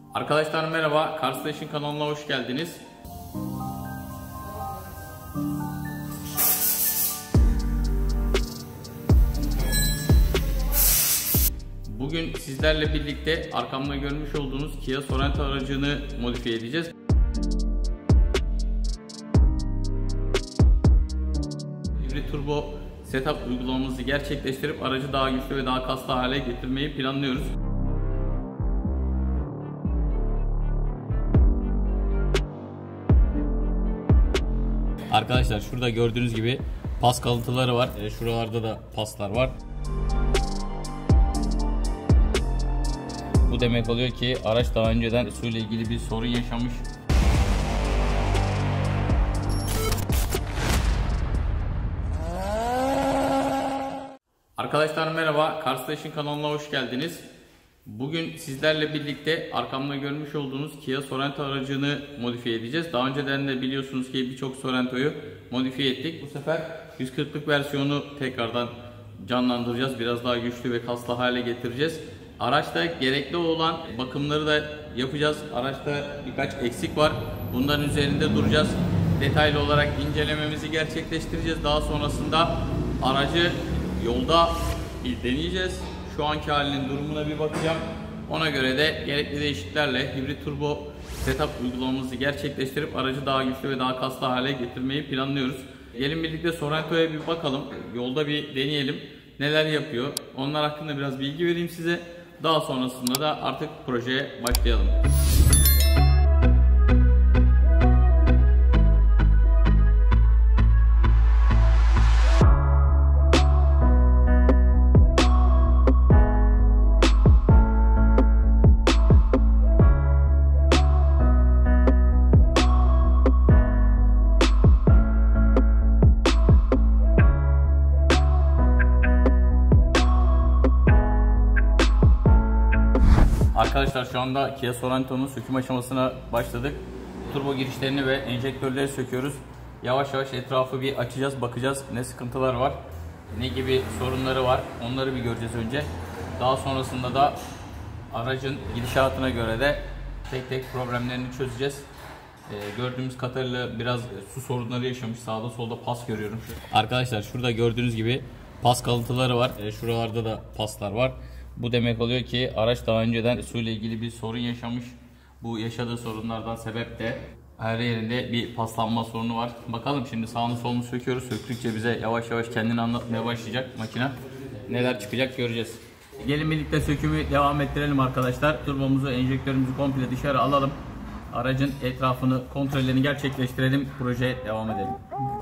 Arkadaşlar merhaba, Car Station kanalına hoş geldiniz. Bugün sizlerle birlikte arkamda görmüş olduğunuz Kia Sorento aracını modifiye edeceğiz. Hibrit turbo setup uygulamamızı gerçekleştirip aracı daha güçlü ve daha kaslı hale getirmeyi planlıyoruz. Arkadaşlar şurada gördüğünüz gibi pas kalıntıları var. Şuralarda da paslar var. Bu demek oluyor ki araç daha önceden su ile ilgili bir sorun yaşamış. Arkadaşlar merhaba, Car Station kanalına hoş geldiniz. Bugün sizlerle birlikte arkamda görmüş olduğunuz Kia Sorento aracını modifiye edeceğiz. Daha önceden de biliyorsunuz ki birçok Sorento'yu modifiye ettik. Bu sefer 140'lık versiyonu tekrardan canlandıracağız. Biraz daha güçlü ve kaslı hale getireceğiz. Araçta gerekli olan bakımları da yapacağız. Araçta birkaç eksik var. Bunların üzerinde duracağız. Detaylı olarak incelememizi gerçekleştireceğiz. Daha sonrasında aracı yolda bir deneyeceğiz. Şu anki halinin durumuna bir bakacağım. Ona göre de gerekli değişikliklerle hibrit turbo setup uygulamamızı gerçekleştirip aracı daha güçlü ve daha kaslı hale getirmeyi planlıyoruz. Gelin birlikte Sorento'ya bir bakalım. Yolda bir deneyelim. Neler yapıyor? Onlar hakkında biraz bilgi vereyim size. Daha sonrasında da artık projeye başlayalım. Arkadaşlar şu anda Kia Sorento'nun söküm aşamasına başladık. Turbo girişlerini ve enjektörleri söküyoruz. Yavaş yavaş etrafı bir açacağız, bakacağız ne sıkıntılar var, ne gibi sorunları var, onları bir göreceğiz önce. Daha sonrasında da aracın gidişatına göre de tek tek problemlerini çözeceğiz. Gördüğümüz kadarıyla biraz su sorunları yaşamış. Sağda solda pas görüyorum. Arkadaşlar şurada gördüğünüz gibi pas kalıntıları var. Şuralarda da paslar var. Bu demek oluyor ki araç daha önceden su ile ilgili bir sorun yaşamış. Bu yaşadığı sorunlardan sebep de her yerinde bir paslanma sorunu var. Bakalım şimdi sağını solunu söküyoruz. Söktükçe bize yavaş yavaş kendini anlatmaya başlayacak makine. Neler çıkacak göreceğiz. Gelin birlikte sökümü devam ettirelim arkadaşlar. Turbomuzu, enjektörümüzü komple dışarı alalım. Aracın etrafını, kontrollerini gerçekleştirelim. Projeye devam edelim.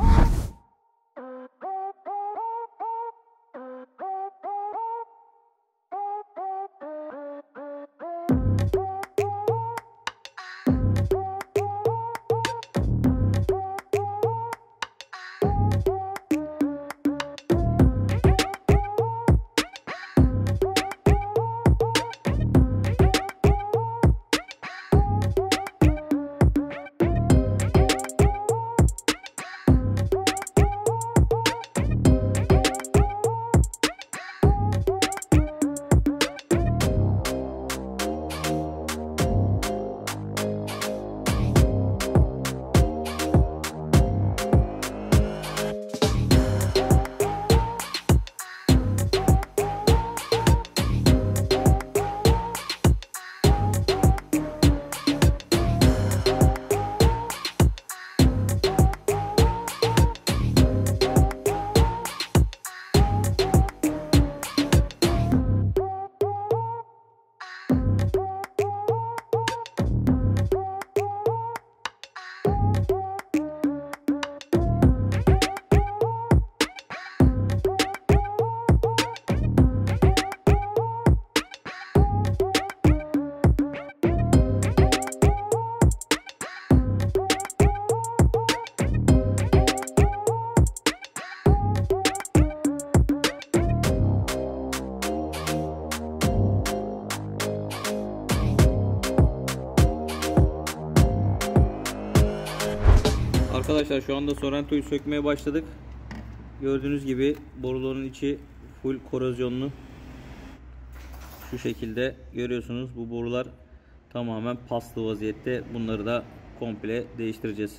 Arkadaşlar şu anda Sorento'yu sökmeye başladık. Gördüğünüz gibi boruların içi full korozyonlu. Şu şekilde görüyorsunuz, bu borular tamamen paslı vaziyette. Bunları da komple değiştireceğiz.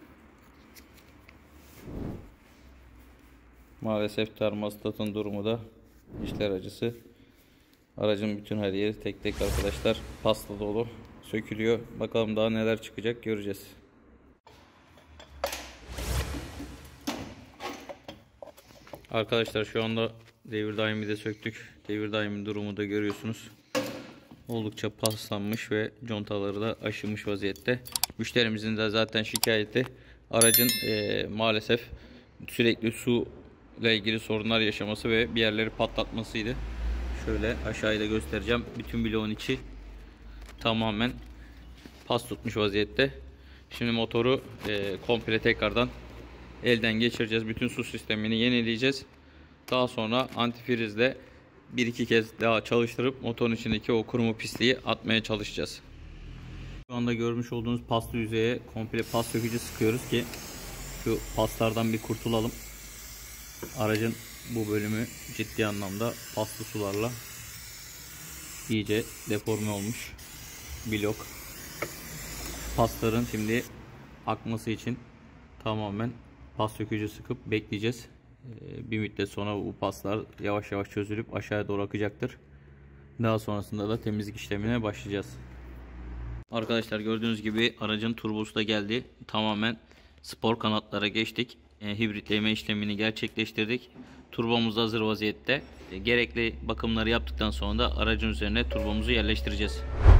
Maalesef termostatın durumu da işler acısı. Aracın bütün her yeri tek tek arkadaşlar paslı dolu, sökülüyor. Bakalım daha neler çıkacak, göreceğiz. Arkadaşlar şu anda devir daimi de söktük. Devir daimin durumu da görüyorsunuz. Oldukça paslanmış ve contaları da aşınmış vaziyette. Müşterimizin de zaten şikayeti aracın maalesef sürekli su ile ilgili sorunlar yaşaması ve bir yerleri patlatmasıydı. Şöyle aşağıya da göstereceğim. Bütün bloğun içi tamamen pas tutmuş vaziyette. Şimdi motoru komple tekrardan elden geçireceğiz. Bütün su sistemini yenileyeceğiz. Daha sonra antifrizle bir iki kez daha çalıştırıp motorun içindeki o kurumu pisliği atmaya çalışacağız. Şu anda görmüş olduğunuz paslı yüzeye komple pas sökücü sıkıyoruz ki şu paslardan bir kurtulalım. Aracın bu bölümü ciddi anlamda paslı sularla iyice deforme olmuş. Blok. Pasların şimdi akması için tamamen pas sökücü sıkıp bekleyeceğiz. Bir müddet sonra bu paslar yavaş yavaş çözülüp aşağıya doğru akacaktır. Daha sonrasında da temizlik işlemine başlayacağız. Arkadaşlar gördüğünüz gibi aracın turbosu da geldi. Tamamen spor kanatlara geçtik. Hibritleme işlemini gerçekleştirdik. Turbomuz hazır vaziyette. Gerekli bakımları yaptıktan sonra da aracın üzerine turbomuzu yerleştireceğiz.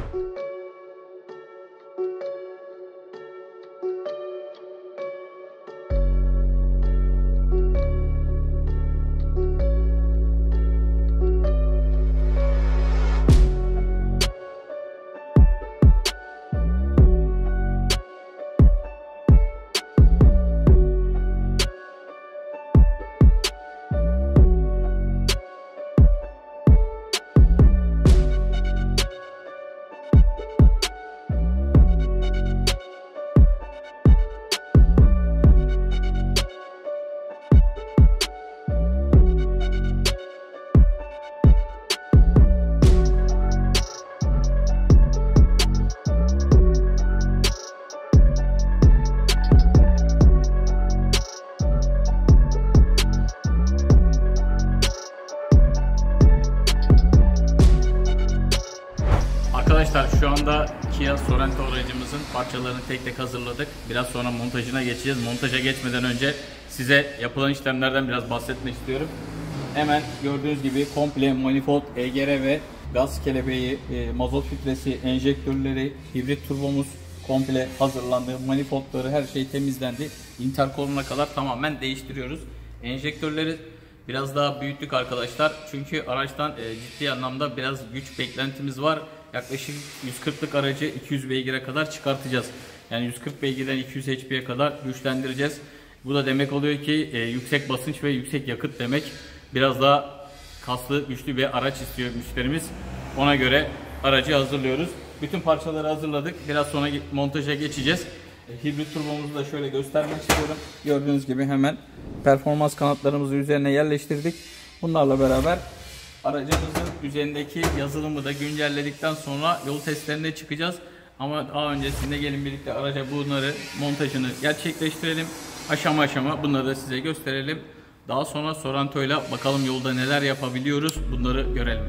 Arkadaşlar şu anda Kia Sorento aracımızın parçalarını tek tek hazırladık. Biraz sonra montajına geçeceğiz. Montaja geçmeden önce size yapılan işlemlerden biraz bahsetmek istiyorum. Hemen gördüğünüz gibi komple manifold, EGR ve gaz kelebeği, mazot filtresi, enjektörleri, hibrit turbomuz komple hazırlandı. Manifoldları, her şey temizlendi. Interkoluna kadar tamamen değiştiriyoruz. Enjektörleri biraz daha büyüttük arkadaşlar. Çünkü araçtan ciddi anlamda biraz güç beklentimiz var. Yaklaşık 140'lık aracı 200 beygire kadar çıkartacağız. Yani 140 beygirden 200 HP'ye kadar güçlendireceğiz. Bu da demek oluyor ki yüksek basınç ve yüksek yakıt demek. Biraz daha kaslı, güçlü bir araç istiyor müşterimiz. Ona göre aracı hazırlıyoruz. Bütün parçaları hazırladık. Biraz sonra montaja geçeceğiz. Hibrit turbomuzu da şöyle göstermek istiyorum. Gördüğünüz gibi hemen performans kanatlarımızı üzerine yerleştirdik. Bunlarla beraber aracımızın üzerindeki yazılımı da güncelledikten sonra yol testlerine çıkacağız. Ama daha öncesinde gelin birlikte araca bunları montajını gerçekleştirelim. Aşama aşama bunları da size gösterelim. Daha sonra Sorento'yla bakalım yolda neler yapabiliyoruz, bunları görelim.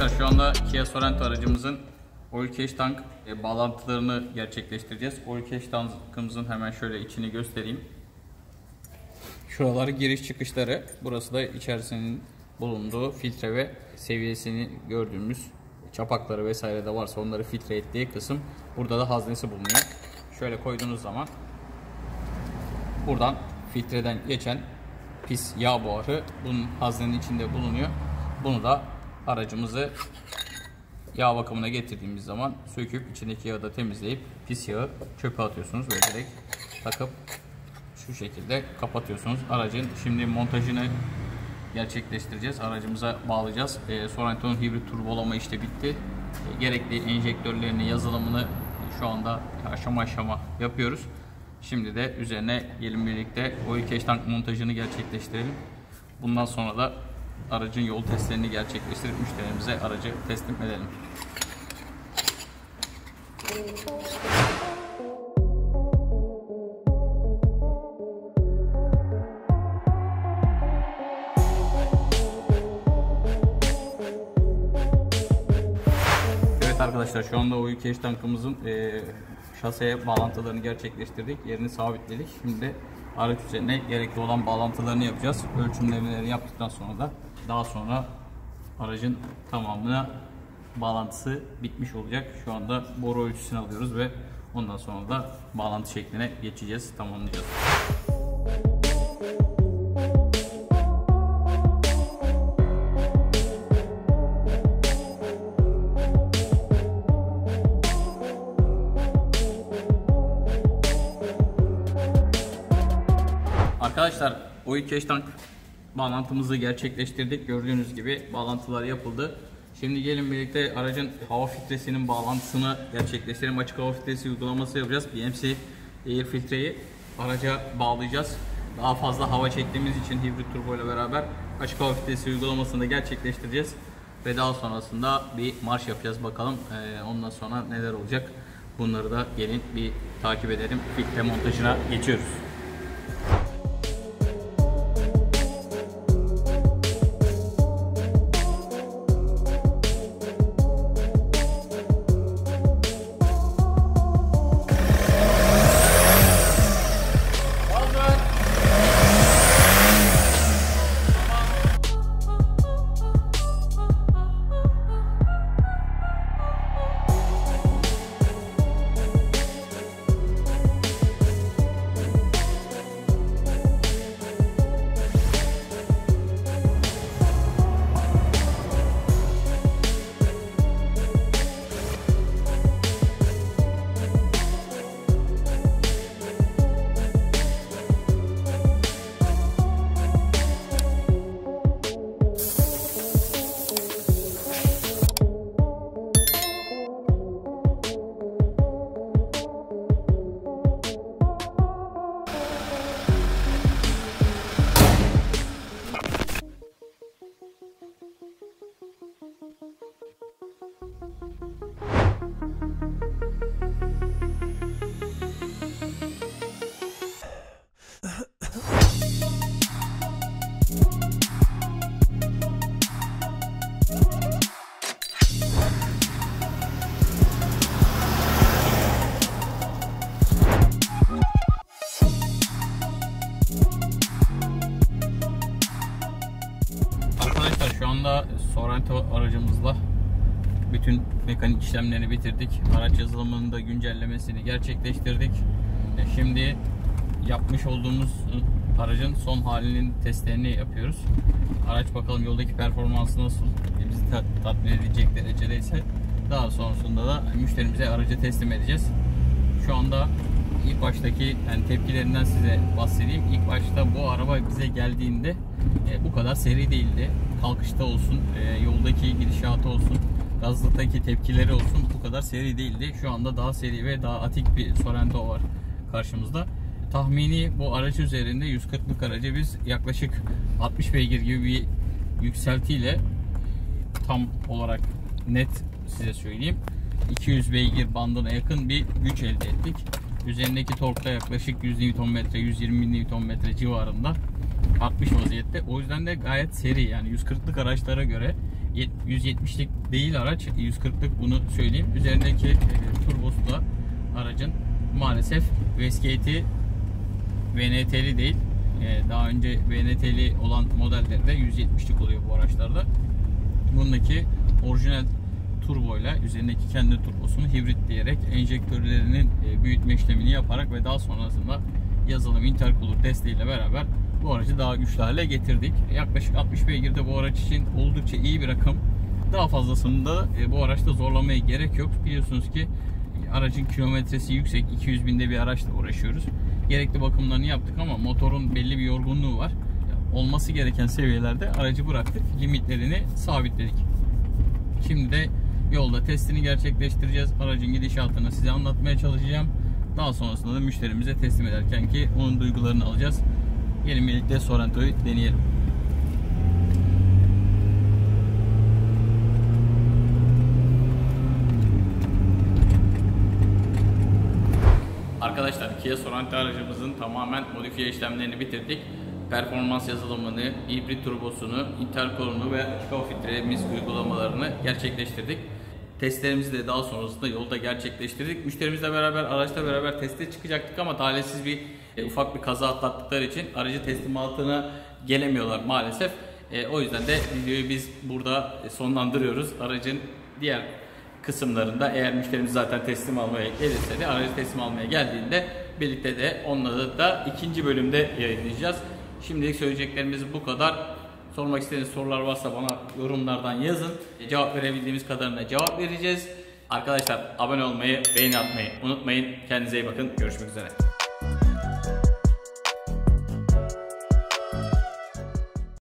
Arkadaşlar şu anda Kia Sorento aracımızın oil cache tank bağlantılarını gerçekleştireceğiz. Oil cache tankımızın hemen şöyle içini göstereyim. Şuralar giriş çıkışları. Burası da içerisinin bulunduğu filtre ve seviyesini gördüğümüz çapakları vesaire de varsa onları filtre ettiği kısım. Burada da haznesi bulunuyor. Şöyle koyduğunuz zaman buradan filtreden geçen pis yağ buharı bunun haznenin içinde bulunuyor. Bunu da aracımızı yağ bakımına getirdiğimiz zaman söküp içindeki yağı da temizleyip pis yağı çöpe atıyorsunuz ve direkt takıp şu şekilde kapatıyorsunuz. Aracın şimdi montajını gerçekleştireceğiz. Aracımıza bağlayacağız. Sorento'nun hibrit turbolama işte bitti. Gerekli enjektörlerini, yazılımını şu anda aşama aşama yapıyoruz. Şimdi de üzerine gelin birlikte oil cache tank montajını gerçekleştirelim. Bundan sonra da aracın yol testlerini gerçekleştirip müşterimize aracı teslim edelim. Evet arkadaşlar, şu anda oil cache tankımızın şaseye bağlantılarını gerçekleştirdik. Yerini sabitledik. Şimdi araç üzerine gerekli olan bağlantılarını yapacağız. Ölçümlerini yaptıktan sonra da daha sonra aracın tamamına bağlantısı bitmiş olacak. Şu anda boru ölçüsünü alıyoruz ve ondan sonra da bağlantı şekline geçeceğiz, tamamlayacağız. Arkadaşlar, oil cache tank bağlantımızı gerçekleştirdik. Gördüğünüz gibi bağlantılar yapıldı. Şimdi gelin birlikte aracın hava filtresinin bağlantısını gerçekleştirelim. Açık hava filtresi uygulaması yapacağız. BMC air filtreyi araca bağlayacağız. Daha fazla hava çektiğimiz için hibrit turbo ile beraber açık hava filtresi uygulamasını da gerçekleştireceğiz. Ve daha sonrasında bir marş yapacağız bakalım. Ondan sonra neler olacak? Bunları da gelin bir takip edelim. Filtre montajına geçiyoruz. Şu anda Sorento aracımızla bütün mekanik işlemlerini bitirdik. Araç yazılımının da güncellemesini gerçekleştirdik. Şimdi yapmış olduğumuz aracın son halinin testlerini yapıyoruz. Araç bakalım yoldaki performansı nasıl, bizi tatmin edecek derecedeyse daha sonrasında da müşterimize aracı teslim edeceğiz. Şu anda ilk baştaki tepkilerinden size bahsedeyim. İlk başta bu araba bize geldiğinde bu kadar seri değildi. Kalkışta olsun, yoldaki gidişatı olsun, gazlıktaki tepkileri olsun bu kadar seri değildi. Şu anda daha seri ve daha atik bir Sorento var karşımızda. Tahmini bu araç üzerinde 140'lık aracı biz yaklaşık 60 beygir gibi bir yükseltiyle, tam olarak net size söyleyeyim, 200 beygir bandına yakın bir güç elde ettik. Üzerindeki torkta yaklaşık 100 Nm, 120 Nm civarında artmış vaziyette. O yüzden de gayet seri, yani 140'lık araçlara göre 170'lik değil araç, 140'lık, bunu söyleyeyim. Üzerindeki turbosu da aracın maalesef Westgate'i VNT'li değil. Daha önce VNT'li olan modellerde 170'lik oluyor bu araçlarda. Bundaki orijinal turboyla, üzerindeki kendi turbosunu hibrit diyerek enjektörlerinin büyütme işlemini yaparak ve daha sonrasında yazılım intercooler desteğiyle beraber bu aracı daha güçlü hale getirdik. Yaklaşık 60 beygirde bu araç için oldukça iyi bir rakım. Daha fazlasında bu araçta zorlamaya gerek yok. Biliyorsunuz ki aracın kilometresi yüksek. 200 binde bir araçla uğraşıyoruz. Gerekli bakımlarını yaptık ama motorun belli bir yorgunluğu var. Olması gereken seviyelerde aracı bıraktık. Limitlerini sabitledik. Şimdi de yolda testini gerçekleştireceğiz. Aracın gidişatını size anlatmaya çalışacağım. Daha sonrasında da müşterimize teslim ederken ki onun duygularını alacağız. Gelin birlikte Sorrento'yu deneyelim. Arkadaşlar, Kia Sorento aracımızın tamamen modifiye işlemlerini bitirdik. Performans yazılımını, hibrit turbosunu, intercooler'unu ve açık hava filtremiz uygulamalarını gerçekleştirdik. Testlerimizi de daha sonrasında yolda gerçekleştirdik. Müşterimizle beraber, araçla beraber teste çıkacaktık ama talihsiz bir ufak bir kaza atlattıkları için aracı teslimatına gelemiyorlar maalesef. O yüzden de videoyu biz burada sonlandırıyoruz. Aracın diğer kısımlarında eğer müşterimiz zaten teslim almaya gelirse de, aracı teslim almaya geldiğinde birlikte de onları da ikinci bölümde yayınlayacağız. Şimdilik söyleyeceklerimiz bu kadar. Sormak istediğiniz sorular varsa bana yorumlardan yazın. Cevap verebildiğimiz kadarına cevap vereceğiz. Arkadaşlar, abone olmayı, beğeni atmayı unutmayın. Kendinize iyi bakın. Görüşmek üzere.